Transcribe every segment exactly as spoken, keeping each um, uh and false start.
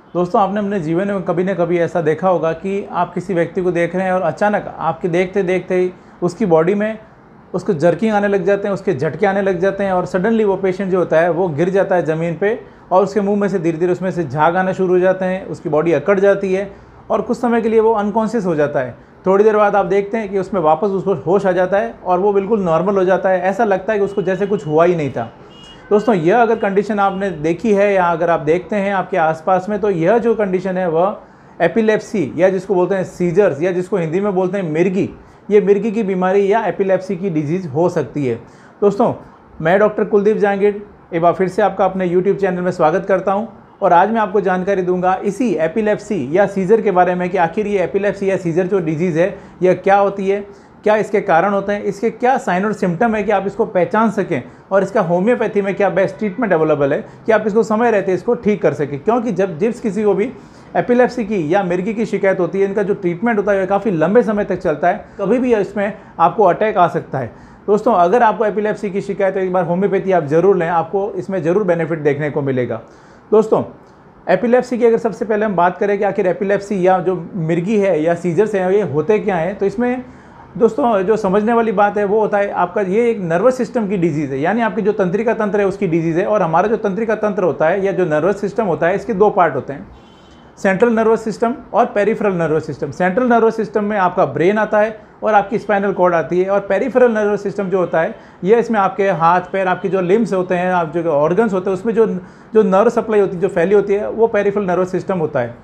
दोस्तों, आपने अपने जीवन में कभी न कभी ऐसा देखा होगा कि आप किसी व्यक्ति को देख रहे हैं और अचानक आपके देखते देखते ही उसकी बॉडी में उसको जर्किंग आने लग जाते हैं, उसके झटके आने लग जाते हैं और सडनली वो पेशेंट जो होता है वो गिर जाता है ज़मीन पे और उसके मुंह में से धीरे धीरे उसमें से झाग आना शुरू हो जाते हैं, उसकी बॉडी अकड़ जाती है और कुछ समय के लिए वो अनकॉन्शियस हो जाता है। थोड़ी देर बाद आप देखते हैं कि उसमें वापस उसको होश आ जाता है और वो बिल्कुल नॉर्मल हो जाता है। ऐसा लगता है कि उसको जैसे कुछ हुआ ही नहीं था। दोस्तों, यह अगर कंडीशन आपने देखी है या अगर आप देखते हैं आपके आसपास में, तो यह जो कंडीशन है वह एपिलेप्सी या जिसको बोलते हैं सीजर्स या जिसको हिंदी में बोलते हैं मिर्गी, ये मिर्गी की बीमारी या एपिलेप्सी की डिजीज़ हो सकती है। दोस्तों, मैं डॉक्टर कुलदीप जहांगीर एक बार फिर से आपका अपने यूट्यूब चैनल में स्वागत करता हूं और आज मैं आपको जानकारी दूंगा इसी एपिलेप्सी या सीजर के बारे में कि आखिर ये एपिलेप्सी या सीजर जो डिजीज़ है यह क्या होती है, क्या इसके कारण होते हैं, इसके क्या साइन और सिम्टम है कि आप इसको पहचान सकें और इसका होम्योपैथी में क्या बेस्ट ट्रीटमेंट अवेलेबल है कि आप इसको समय रहते इसको ठीक कर सकें। क्योंकि जब जिस किसी को भी एपिलेप्सी की या मिर्गी की शिकायत होती है, इनका जो ट्रीटमेंट होता है काफ़ी लंबे समय तक चलता है, कभी भी इसमें आपको अटैक आ सकता है। दोस्तों, अगर आपको एपिलेप्सी की शिकायत है, एक बार होम्योपैथी आप ज़रूर लें, आपको इसमें ज़रूर बेनिफिट देखने को मिलेगा। दोस्तों, एपिलेप्सी की अगर सबसे पहले हम बात करें कि आखिर एपिलेप्सी या जो मिर्गी है या सीजर्स हैं ये होते क्या हैं, तो इसमें दोस्तों जो समझने वाली बात है वो होता है आपका ये एक नर्वस सिस्टम की डिजीज़ है, यानी आपकी जो तंत्रिका तंत्र है उसकी डिजीज़ है। और हमारा जो तंत्रिका तंत्र होता है या जो नर्वस सिस्टम होता है, इसके दो पार्ट होते हैं, सेंट्रल नर्वस सिस्टम और peripheral nervous system. Central nervous system में आपका ब्रेन आता है और आपकी स्पाइनल कॉर्ड आती है, और पेरिफेरल नर्वस सिस्टम जो होता है ये इसमें आपके हाथ पैर, आपके जो लिम्स होते हैं, आप जो ऑर्गन्स होते हैं, उसमें जो जो नर्व सप्लाई होती है, जो फैली होती है, वो पेरिफेरल नर्वस सिस्टम होता है।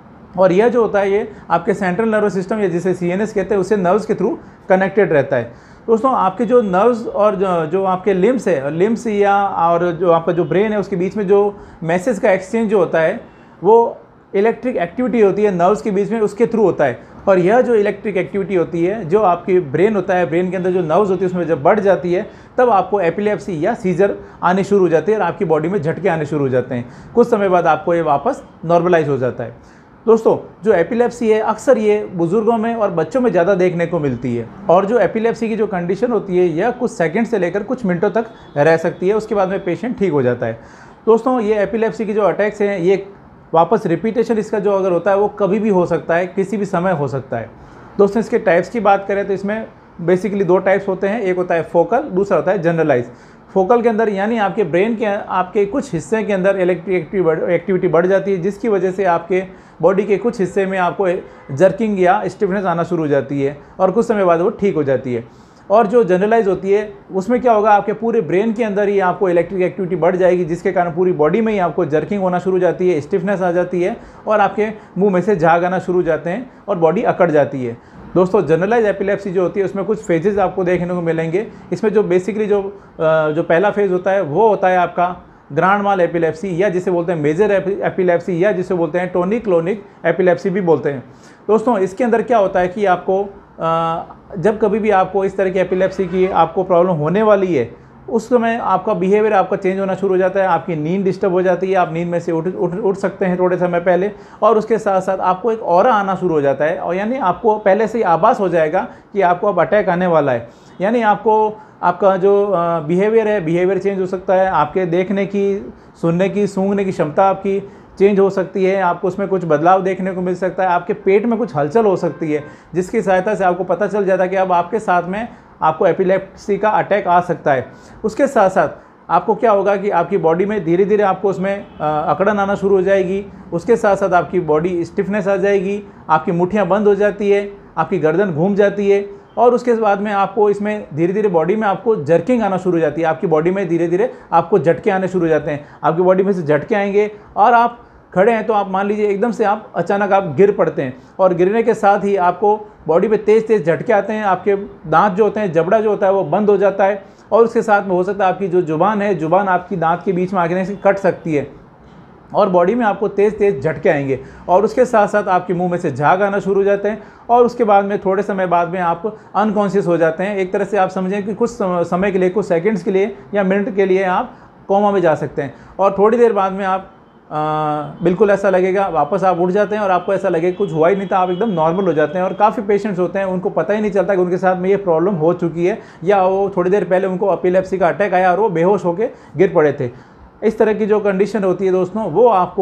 और यह जो होता है ये आपके सेंट्रल नर्वस सिस्टम या जिसे सी एन एस कहते हैं, उससे नर्व्स के थ्रू कनेक्टेड रहता है। दोस्तों, आपके जो नर्व्स और जो, जो आपके लिम्स है, लिम्स या और जो आपका जो ब्रेन है, उसके बीच में जो मैसेज का एक्सचेंज जो होता है वो इलेक्ट्रिक एक्टिविटी होती है नर्व्स के बीच में, उसके थ्रू होता है। और यह जो इलेक्ट्रिक एक्टिविटी होती है जो आपकी ब्रेन होता है, ब्रेन के अंदर जो नर्व्स होती है उसमें जब बढ़ जाती है तब आपको एपिलेप्सी या सीजर आने शुरू हो जाती है और आपकी बॉडी में झटके आने शुरू हो जाते हैं। कुछ समय बाद आपको ये वापस नॉर्मलाइज हो जाता है। दोस्तों, जो एपिलेप्सी है अक्सर ये बुजुर्गों में और बच्चों में ज़्यादा देखने को मिलती है, और जो एपिलेप्सी की जो कंडीशन होती है यह कुछ सेकंड से लेकर कुछ मिनटों तक रह सकती है, उसके बाद में पेशेंट ठीक हो जाता है। दोस्तों, ये एपिलेप्सी की जो अटैक्स हैं ये वापस रिपीटेशन इसका जो अगर होता है वो कभी भी हो सकता है, किसी भी समय हो सकता है। दोस्तों, इसके टाइप्स की बात करें तो इसमें बेसिकली दो टाइप्स होते हैं, एक होता है फोकल, दूसरा होता है जनरलाइज। फोकल के अंदर यानी आपके ब्रेन के आपके कुछ हिस्से के अंदर इलेक्ट्रिक एक्टिविटी बढ़ जाती है, जिसकी वजह से आपके बॉडी के कुछ हिस्से में आपको जर्किंग या स्टिफनेस आना शुरू हो जाती है और कुछ समय बाद वो ठीक हो जाती है। और जो जनरलाइज होती है उसमें क्या होगा, आपके पूरे ब्रेन के अंदर ही आपको इलेक्ट्रिक एक्टिविटी बढ़ जाएगी, जिसके कारण पूरी बॉडी में ही आपको जर्किंग होना शुरू हो जाती है, स्टिफनेस आ जाती है और आपके मुंह में से झाग आना शुरू हो जाते हैं और बॉडी अकड़ जाती है। दोस्तों, जनरलाइज एपिलेप्सी जो होती है उसमें कुछ फेजेस आपको देखने को मिलेंगे। इसमें जो बेसिकली जो जो पहला फेज़ होता है वो होता है आपका ग्रांड माल एपिलेप्सी या जिसे बोलते हैं मेजर एपिलेप्सी या जिसे बोलते हैं टोनिक क्लोनिक एपिलेप्सी भी बोलते हैं। दोस्तों, इसके अंदर क्या होता है कि आपको जब कभी भी आपको इस तरह की एपिलेप्सी की आपको प्रॉब्लम होने वाली है, उस समय आपका बिहेवियर आपका चेंज होना शुरू हो जाता है, आपकी नींद डिस्टर्ब हो जाती है, आप नींद में से उठ उठ उठ सकते हैं थोड़े समय पहले, और उसके साथ साथ आपको एक ऑरा आना शुरू हो जाता है, और यानी आपको पहले से ही आभास हो जाएगा कि आपको अब अटैक आने वाला है। यानी आपको आपका जो बिहेवियर है, बिहेवियर चेंज हो सकता है, आपके देखने की, सुनने की, सूंघने की क्षमता आपकी चेंज हो सकती है, आपको उसमें कुछ बदलाव देखने को मिल सकता है, आपके पेट में कुछ हलचल हो सकती है, जिसकी सहायता से आपको पता चल जाता है कि अब आपके साथ में आपको एपिलेप्सी का अटैक आ सकता है। उसके साथ साथ आपको क्या होगा कि आपकी बॉडी में धीरे धीरे आपको उसमें अकड़न आना शुरू हो जाएगी, उसके साथ साथ आपकी बॉडी स्टिफनेस आ जाएगी, आपकी मुट्ठियाँ बंद हो जाती है, आपकी गर्दन घूम जाती है, और उसके बाद में आपको इसमें धीरे धीरे बॉडी में आपको जर्किंग आना शुरू हो जाती है, आपकी बॉडी में धीरे धीरे आपको झटके आने शुरू हो जाते हैं। आपकी बॉडी में से झटके आएंगे और आप खड़े हैं तो आप मान लीजिए एकदम से आप अचानक आप गिर पड़ते हैं, और गिरने के साथ ही आपको बॉडी पे तेज़ तेज़ झटके आते हैं, आपके दांत जो होते हैं, जबड़ा जो होता है वो बंद हो जाता है, और उसके साथ में हो सकता है आपकी जो जुबान है, जुबान आपकी दांत के बीच में आगे से कट सकती है, और बॉडी में आपको तेज़ तेज़ झटके आएंगे, और उसके साथ साथ आपके मुंह में से झाग आना शुरू हो जाते हैं, और उसके बाद में थोड़े समय बाद में आप अनकॉन्शियस हो जाते हैं। एक तरह से आप समझें कि कुछ समय के लिए, कुछ सेकंड्स के लिए या मिनट के लिए आप कोमा में जा सकते हैं, और थोड़ी देर बाद में आप आ, बिल्कुल ऐसा लगेगा, वापस आप उठ जाते हैं और आपको ऐसा लगेगा कुछ हुआ ही नहीं था, आप एकदम नॉर्मल हो जाते हैं। और काफ़ी पेशेंट्स होते हैं उनको पता ही नहीं चलता कि उनके साथ में ये प्रॉब्लम हो चुकी है, या वो थोड़ी देर पहले उनको एपिलेप्सी का अटैक आया और वो बेहोश होकर गिर पड़े थे। इस तरह की जो कंडीशन होती है दोस्तों, वो आपको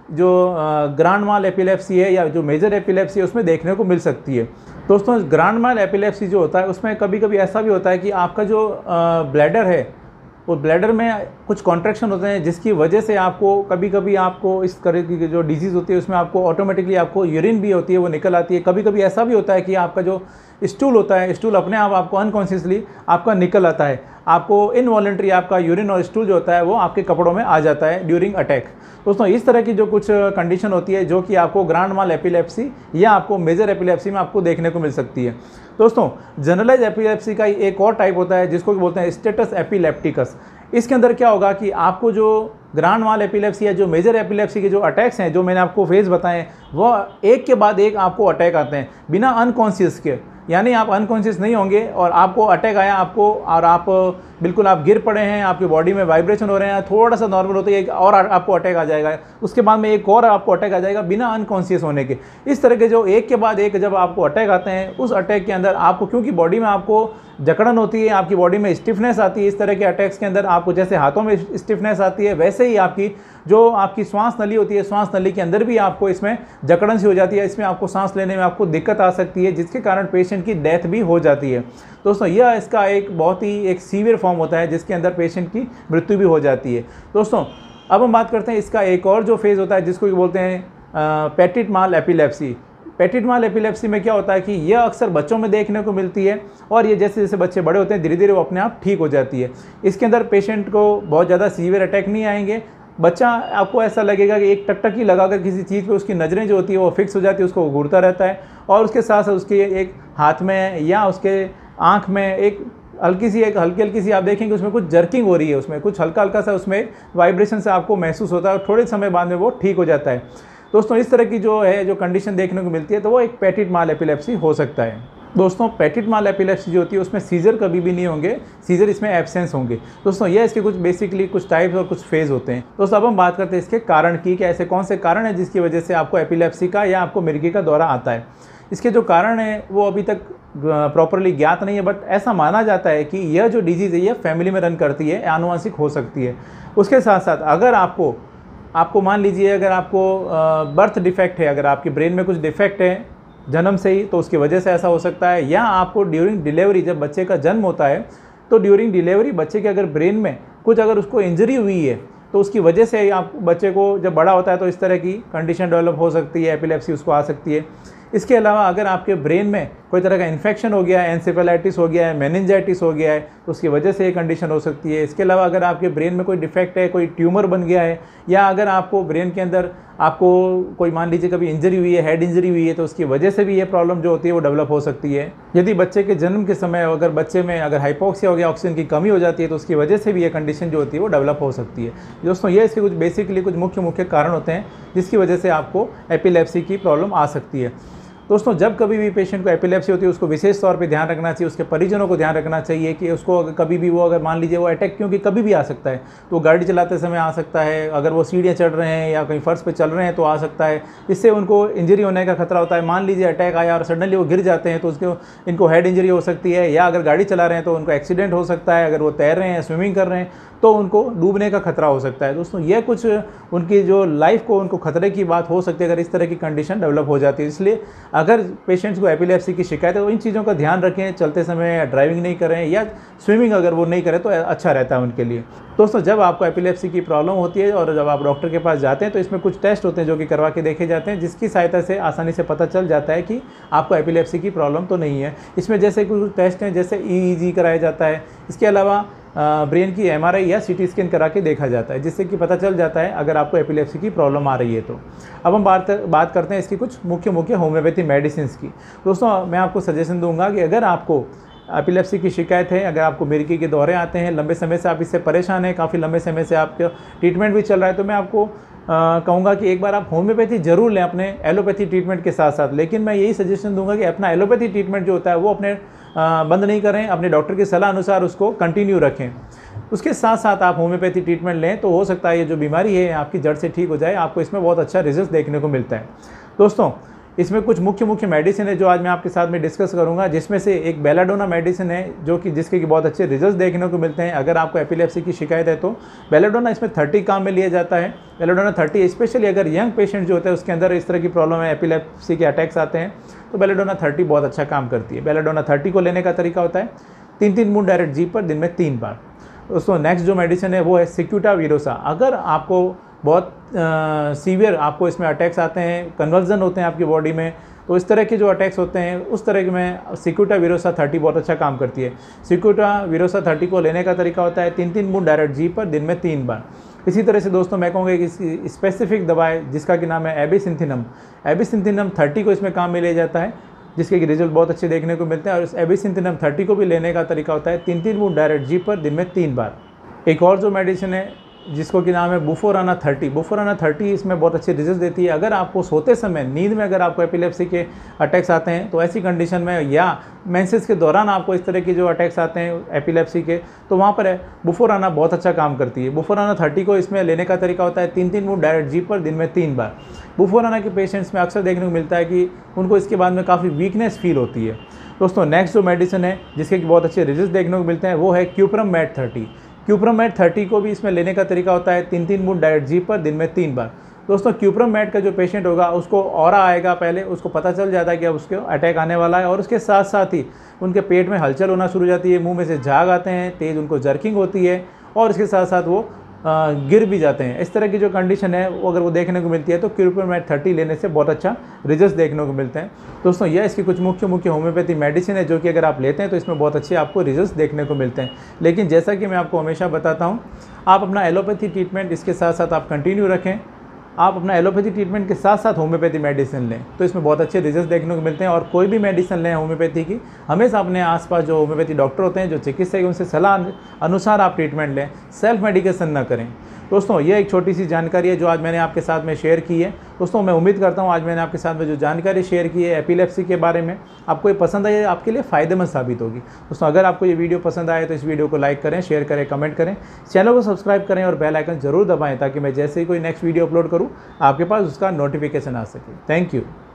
जो ग्रांड माल एपिलेप्सी है या जो मेजर एपिलेप्सी है उसमें देखने को मिल सकती है। दोस्तों ग्रांड माल एपिलेप्सी जो होता है उसमें कभी कभी ऐसा भी होता है कि आपका जो ब्लैडर है वो ब्लैडर में कुछ कॉन्ट्रैक्शन होते हैं, जिसकी वजह से आपको कभी कभी आपको इस तरह की जो डिजीज़ होती है उसमें आपको ऑटोमेटिकली आपको यूरिन भी होती है वो निकल आती है। कभी कभी ऐसा भी होता है कि आपका जो स्टूल होता है, स्टूल अपने आप आपको अनकॉन्शियसली आपका निकल आता है, आपको इनवॉलेंट्री आपका यूरिन और स्टूल जो होता है वो आपके कपड़ों में आ जाता है ड्यूरिंग अटैक। दोस्तों इस तरह की जो कुछ कंडीशन होती है जो कि आपको ग्रांड माल एपिलेप्सी या आपको मेजर एपिलेप्सी में आपको देखने को मिल सकती है। दोस्तों जनरलाइज एपिलेप्सी का एक और टाइप होता है जिसको बोलते हैं स्टेटस एपिलेप्टिकस। इसके अंदर क्या होगा कि आपको जो ग्रांड माल एपिलेप्सी या जो मेजर एपिलेप्सी के जो अटैक्स हैं जो मैंने आपको फेज बताए वो एक के बाद एक आपको अटैक आते हैं बिना अनकॉन्शियस के, यानी आप अनकॉन्शियस नहीं होंगे और आपको अटैक आया आपको और आप बिल्कुल आप गिर पड़े हैं, आपकी बॉडी में वाइब्रेशन हो रहे हैं, थोड़ा सा नॉर्मल होते है एक और आपको अटैक आ जाएगा, उसके बाद में एक और आपको अटैक आ जाएगा बिना अनकॉन्शियस होने के। इस तरह के जो एक के बाद एक जब आपको अटैक आते हैं उस अटैक के अंदर आपको क्योंकि बॉडी में आपको जकड़न होती है, आपकी बॉडी में स्टिफनेस आती है, इस तरह के अटैक्स के अंदर आपको जैसे हाथों में स्टिफनेस आती है वैसे ही आपकी जो आपकी श्वास नली होती है श्वास नली के अंदर भी आपको इसमें जकड़न सी हो जाती है, इसमें आपको सांस लेने में आपको दिक्कत आ सकती है जिसके कारण पेशेंट की डेथ भी हो जाती है। दोस्तों यह इसका एक बहुत ही एक सीवियर फॉर्म होता है जिसके अंदर पेशेंट की मृत्यु भी हो जाती है। दोस्तों अब हम बात करते हैं इसका एक और जो फेज़ होता है जिसको बोलते हैं petit mal epilepsy. Petit mal epilepsy में क्या होता है कि यह अक्सर बच्चों में देखने को मिलती है और ये जैसे जैसे बच्चे बड़े होते हैं धीरे धीरे वो अपने आप ठीक हो जाती है। इसके अंदर पेशेंट को बहुत ज़्यादा सीवियर अटैक नहीं आएंगे, बच्चा आपको ऐसा लगेगा कि एक टकटकी लगाकर किसी चीज़ पे उसकी नज़रें जो होती है वो फिक्स हो जाती है, उसको घूरता रहता है और उसके साथ साथ उसके एक हाथ में या उसके आँख में एक हल्की सी एक हल्की हल्की सी आप देखेंगे उसमें कुछ जर्किंग हो रही है, उसमें कुछ हल्का हल्का सा उसमें वाइब्रेशन से आपको महसूस होता है और थोड़े समय बाद में वो ठीक हो जाता है। दोस्तों इस तरह की जो है जो कंडीशन देखने को मिलती है तो वो एक पेटिट माल एपिलेप्सी हो सकता है। दोस्तों पेटिट माल एपिलेप्सी जो होती है उसमें सीजर कभी भी नहीं होंगे, सीजर इसमें एब्सेंस होंगे। दोस्तों ये इसके कुछ बेसिकली कुछ टाइप्स और कुछ फेज होते हैं। दोस्तों अब हम बात करते हैं इसके कारण की कि ऐसे कौन से कारण है जिसकी वजह से आपको एपिलेप्सी का या आपको मिर्गी का दौरा आता है। इसके जो कारण है वो अभी तक प्रॉपरली ज्ञात नहीं है, बट ऐसा माना जाता है कि यह जो डिजीज़ है यह फैमिली में रन करती है, आनुवंशिक हो सकती है। उसके साथ साथ अगर आपको आपको मान लीजिए अगर आपको बर्थ डिफेक्ट है, अगर आपके ब्रेन में कुछ डिफेक्ट है जन्म से ही तो उसकी वजह से ऐसा हो सकता है, या आपको ड्यूरिंग डिलीवरी जब बच्चे का जन्म होता है तो ड्यूरिंग डिलीवरी बच्चे के अगर ब्रेन में कुछ अगर उसको इंजरी हुई है तो उसकी वजह से आप बच्चे को जब बड़ा होता है तो इस तरह की कंडीशन डेवलप हो सकती है, एपिलेप्सी उसको आ सकती है। इसके अलावा अगर आपके ब्रेन में कोई तरह का इन्फेक्शन हो गया है, एन्सेफेलाइटिस हो गया है, मेनिंजाइटिस हो गया है तो उसकी वजह से ये कंडीशन हो सकती है। इसके अलावा अगर आपके ब्रेन में कोई डिफेक्ट है, कोई ट्यूमर बन गया है, या अगर आपको ब्रेन के अंदर आपको कोई मान लीजिए कभी इंजरी हुई है, हेड इंजरी हुई है तो उसकी वजह से भी ये प्रॉब्लम जो होती है वो डेवलप हो सकती है। यदि बच्चे के जन्म के समय अगर बच्चे में अगर हाइपोक्सिया हो गया, ऑक्सीजन की कमी हो जाती है तो उसकी वजह से भी ये कंडीशन जो होती है वो डेवलप हो सकती है। दोस्तों ये इसके कुछ बेसिकली कुछ मुख्य मुख्य कारण होते हैं जिसकी वजह से आपको एपिलेप्सी की प्रॉब्लम आ सकती है। दोस्तों जब कभी भी पेशेंट को एपिलेप्सी होती है उसको विशेष तौर पे ध्यान रखना चाहिए, उसके परिजनों को ध्यान रखना चाहिए कि उसको अगर कभी भी वो अगर मान लीजिए वो अटैक क्योंकि कभी भी आ सकता है, तो गाड़ी चलाते समय आ सकता है, अगर वो सीढ़ियाँ चढ़ रहे हैं या कहीं फर्श पे चल रहे हैं तो आ सकता है, इससे उनको इंजरी होने का खतरा होता है। मान लीजिए अटैक आया और सडनली वो गिर जाते हैं तो उसको इनको हेड इंजरी हो सकती है, या अगर गाड़ी चला रहे हैं तो उनको एक्सीडेंट हो सकता है, अगर वो तैर रहे हैं स्विमिंग कर रहे हैं तो उनको डूबने का खतरा हो सकता है। दोस्तों ये कुछ उनकी जो लाइफ को उनको खतरे की बात हो सकती है अगर इस तरह की कंडीशन डेवलप हो जाती है। इसलिए अगर पेशेंट्स को एपिलेप्सी की शिकायत है तो इन चीज़ों का ध्यान रखें, चलते समय ड्राइविंग नहीं करें या स्विमिंग अगर वो नहीं करें तो अच्छा रहता है उनके लिए। दोस्तों जब आपको एपिलेप्सी की प्रॉब्लम होती है और जब आप डॉक्टर के पास जाते हैं तो इसमें कुछ टेस्ट होते हैं जो कि करवा के देखे जाते हैं, जिसकी सहायता से आसानी से पता चल जाता है कि आपको एपिलेप्सी की प्रॉब्लम तो नहीं है। इसमें जैसे कुछ टेस्ट हैं जैसे ई ई जी कराया जाता है, इसके अलावा ब्रेन की एम आर आई या सी टी स्कैन करा के देखा जाता है, जिससे कि पता चल जाता है अगर आपको एपिलेप्सी की प्रॉब्लम आ रही है तो। अब हम बात बात करते हैं इसकी कुछ मुख्य मुख्य होम्योपैथी मेडिसिन की। दोस्तों मैं आपको सजेशन दूंगा कि अगर आपको एपिलेप्सी की शिकायत है, अगर आपको मिर्गी के दौरे आते हैं, लंबे समय से आप इससे परेशान हैं, काफ़ी लंबे समय से आपका ट्रीटमेंट भी चल रहा है, तो मैं आपको कहूँगा कि एक बार आप होम्योपैथी जरूर लें अपने एलोपैथी ट्रीटमेंट के साथ साथ। लेकिन मैं यही सजेशन दूंगा कि अपना एलोपैथी ट्रीटमेंट जो होता है वो अपने आ, बंद नहीं करें, अपने डॉक्टर की सलाह अनुसार उसको कंटिन्यू रखें। उसके साथ साथ आप होम्योपैथी ट्रीटमेंट लें तो हो सकता है ये जो बीमारी है आपकी जड़ से ठीक हो जाए, आपको इसमें बहुत अच्छा रिजल्ट देखने को मिलता है। दोस्तों इसमें कुछ मुख्य मुख्य मेडिसिन है जो आज मैं आपके साथ में डिस्कस करूंगा, जिसमें से एक बेलाडोना मेडिसिन है जो कि जिसके कि बहुत अच्छे रिजल्ट देखने को मिलते हैं। अगर आपको एपिलेप्सी की शिकायत है तो बेलाडोना इसमें थर्टी काम में लिया जाता है। बेलाडोना थर्टी स्पेशली अगर यंग पेशेंट जो होते हैं उसके अंदर इस तरह की प्रॉब्लम है, एपिलेप्सी के अटैक्स आते हैं, तो बेलाडोना थर्टी बहुत अच्छा काम करती है। बेलाडोना थर्टी को लेने का तरीका होता है तीन तीन बूंद डायरेक्ट जीभ पर दिन में तीन बार। दोस्तों नेक्स्ट जो मेडिसिन है वो है सिक्यूटा विरोसा। अगर आपको बहुत सीवियर आपको इसमें अटैक्स आते हैं, कन्वर्जन होते हैं आपकी बॉडी में, तो इस तरह के जो अटैक्स होते हैं उस तरह के में सिक्यूटा विरोसा थर्टी बहुत अच्छा काम करती है। सिक्यूटा विरोसा थर्टी को लेने का तरीका होता है तीन तीन बूंद डायरेक्ट जीभ पर दिन में तीन बार। इसी तरह से दोस्तों मैं कहूँगा कि स्पेसिफिक दवाई जिसका कि नाम है एबिसिंथिनम, एबिसिंथिनम थर्टी को इसमें काम में लिया जाता है, जिसके कि रिजल्ट बहुत अच्छे देखने को मिलते हैं। और इस एबिसिंथिनम थर्टी को भी लेने का तरीका होता है तीन तीन बूंद डायरेक्ट जीभ पर दिन में तीन बार। एक और जो मेडिसिन है जिसको कि नाम है बुफोराना थर्टी, बुफोराना थर्टी इसमें बहुत अच्छे रिजल्ट देती है। अगर आपको सोते समय नींद में अगर आपको एपिलेप्सी के अटैक्स आते हैं तो ऐसी कंडीशन में या मेंसेस के दौरान आपको इस तरह के जो अटैक्स आते हैं एपिलेप्सी के, तो वहाँ पर है बुफोराना बहुत अच्छा काम करती है। बुफोराना थर्टी को इसमें लेने का तरीका होता है तीन तीन बूंद डायरेक्ट जीभ पर दिन में तीन बार। बुफोराना के पेशेंट्स में अक्सर देखने को मिलता है कि उनको इसके बाद में काफ़ी वीकनेस फील होती है। दोस्तों नेक्स्ट जो मेडिसिन है जिसके कि बहुत अच्छे रिजल्ट देखने को मिलते हैं वो है cuprum met thirty. Cuprum met thirty को भी इसमें लेने का तरीका होता है तीन तीन बूंद डायरेक्ट जीभ पर दिन में तीन बार। दोस्तों क्यूप्रम मैट का जो पेशेंट होगा उसको ऑरा आएगा, पहले उसको पता चल जाता है कि अब उसके अटैक आने वाला है, और उसके साथ साथ ही उनके पेट में हलचल होना शुरू हो जाती है, मुंह में से झाग आते हैं, तेज़ उनको जर्किंग होती है, और इसके साथ साथ वो आ, गिर भी जाते हैं। इस तरह की जो कंडीशन है वो अगर वो देखने को मिलती है तो क्यूप्रम मैट थर्टी लेने से बहुत अच्छा रिजल्ट देखने को मिलते हैं। दोस्तों यह इसकी कुछ मुख्य मुख्य होम्योपैथी मेडिसिन है जो कि अगर आप लेते हैं तो इसमें बहुत अच्छे आपको रिजल्ट देखने को मिलते हैं। लेकिन जैसा कि मैं आपको हमेशा बताता हूँ, आप अपना एलोपैथी ट्रीटमेंट इसके साथ साथ आप कंटिन्यू रखें। आप अपना एलोपैथी ट्रीटमेंट के साथ साथ होम्योपैथी मेडिसिन लें तो इसमें बहुत अच्छे रिजल्ट देखने को मिलते हैं। और कोई भी मेडिसिन लें होम्योपैथी की, हमेशा अपने आसपास जो होम्योपैथी डॉक्टर होते हैं, जो चिकित्सक हैं, उनसे सलाह अनुसार आप ट्रीटमेंट लें, सेल्फ मेडिकेशन ना करें। दोस्तों ये एक छोटी सी जानकारी है जो आज मैंने आपके साथ में शेयर की है। दोस्तों मैं उम्मीद करता हूँ आज मैंने आपके साथ में जो जानकारी शेयर की है एपिलेप्सी के बारे में, आपको ये पसंद आई, आपके लिए फ़ायदेमंद साबित होगी। दोस्तों अगर आपको ये वीडियो पसंद आए तो इस वीडियो को लाइक करें, शेयर करें, कमेंट करें, चैनल को सब्सक्राइब करें और बेल आइकन जरूर दबाएं ताकि मैं जैसे ही कोई नेक्स्ट वीडियो अपलोड करूँ आपके पास उसका नोटिफिकेशन आ सके। Thank you.